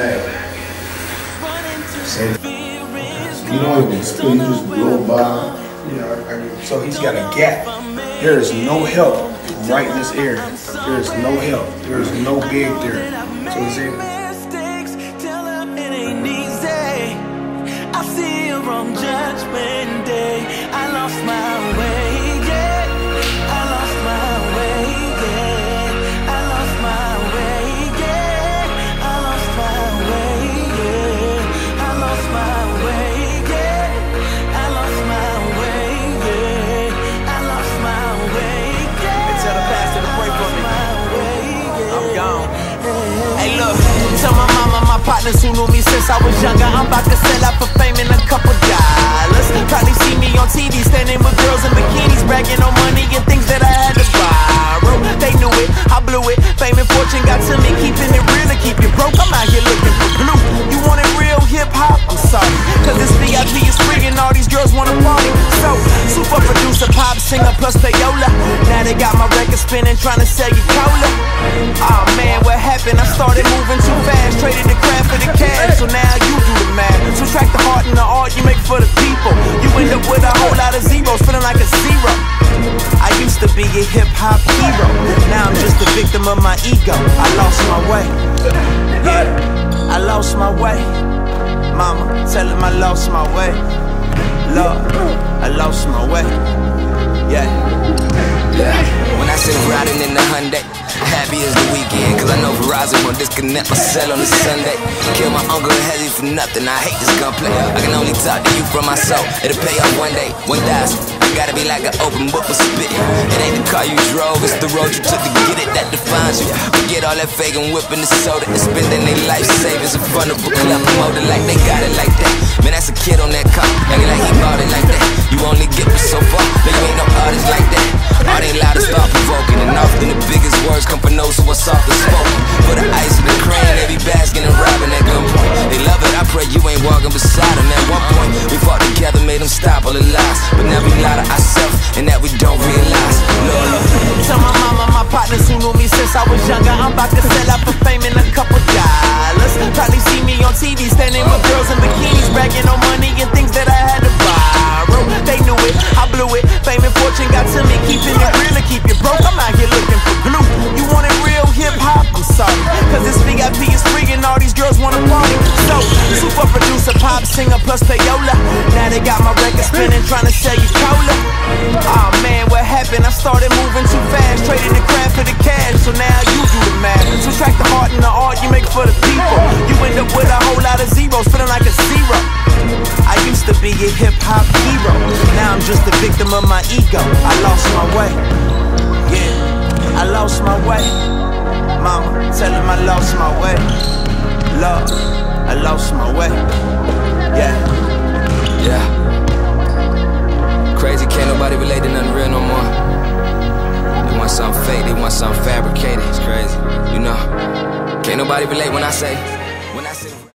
Hey. Say, you don't even spit, you just blow by. Yeah, so he's got a gap. There is no help right in this area. There is no help. There is no big there. So he's in. I see you on Judgment Day. I lost my way, yeah. I lost my way, yeah. I lost my way, yeah. I lost my way, yeah. I lost my way, yeah. I lost my way, yeah. I lost my way, yeah. And tell the pastor to pray for me. I'm gone. Hey, look, tell my mama, my partners who knew me since I was younger, I'm about to sell out for fame and a couple dollars. Probably see me on TV standing with girls in bikinis, bragging on money and things that I had to borrow. They knew it, I blew it. Fame and fortune got to me, keeping it real to keep you broke. I'm out here looking for blue. You wanted real hip-hop? I'm sorry, cause this VIP is free and all these girls wanna party. So, super producer, pop singer plus payola. Now they got my record spinning, trying to sell you cola. Oh man, what happened? I started moving too fast, traded the craft for the cash. So now you do the math. Subtract the heart and the art you make for the people. You end up with a whole lot of zeros, feeling like a zero. I used to be a hip-hop hero. Now I'm just a victim of my ego. I lost my way. Yeah, I lost my way. Mama, tell him I lost my way. Lord, I lost my way. Yeah. When I say riding in the Hyundai, happy as the weekend, cause I know Verizon won't disconnect my cell on a Sunday. Kill my uncle Hezzy for nothing, I hate this gunplay. I can only talk to you from my soul, it'll pay off one day, 1,000. I gotta be like an open book with spit. It ain't the car you drove, it's the road you took to get it that defines you. Forget all that fake and whipping the soda and spending their life savings in front of a club promoter like they got it like that. Man, that's a kid on that car, acting like he bought it like that. You only get me so far, but you ain't no artist like that. Art ain't loud, it's thought provoking, and often the biggest words come from those who are soft and spoken. For the ice and the cream, they be basking and robbing at gunpoint. They love it, I pray you ain't walking beside them. At one point, we fought together, made them stop all the lies. But now we lie to ourselves, and that we don't realize. Lord, tell my mama, my partners who knew me since I was younger, I'm about to sell out for fame and a couple dollars. Probably see me on TV standing with girls in bikinis, bragging on money and things that I had to borrow. They knew it, I blew it. Fame and fortune got to me, keeping it real to keep you broke. I'm out here looking for glue. You wanted real hip-hop? I'm sorry, cause this VIP is free and all these girls wanna party. So, super producer, pop singer plus payola. Now they got my record spinning, trying to sell you cola. Oh man, what happened? I started moving too fast, traded the craft for the cash. So now you do the math. Subtract the heart and the art you make for the people. You end up with a whole lot of zeros, feeling like a zero. I used to be a hip-hop hero. Now I'm just a victim of my ego. I lost my way. Yeah, I lost my way. Mama, tell him I lost my way. Lord, I lost my way. Yeah. yeah. Crazy, can't nobody relate to nothing real no more. They want something fake, they want something fabricated. It's crazy, you know. Can't nobody relate when I say